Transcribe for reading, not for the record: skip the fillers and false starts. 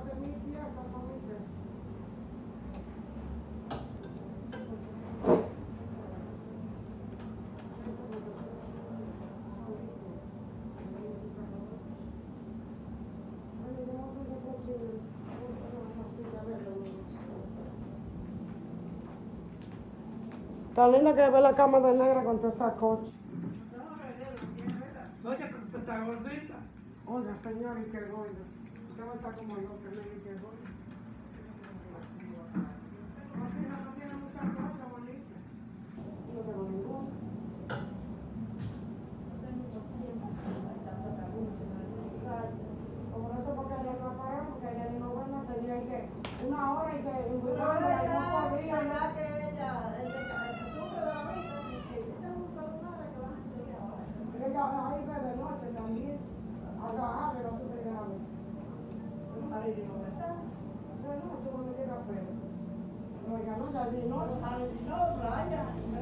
hacer mi pieza, son mis pesos. Tan linda que ve la cama de negra con toda esa coche. Oye, pero usted está gordita. Oiga, señor, y qué gordo. Usted va a estar como yo, que me dice que gordo. No tiene muchas cosas bonitas. No tengo ninguna. Por eso porque ayer no apagamos, porque ayer no bueno, tenía que una hora y que no podía. ¿Verdad que ella, sufre de la vida? Ella ahí ve de noche también. A trabajar, pero sufre grave. Marilyn no está. De noche cuando llega pelo. Oiga, no, ya de noche. Marilyn no, Brian.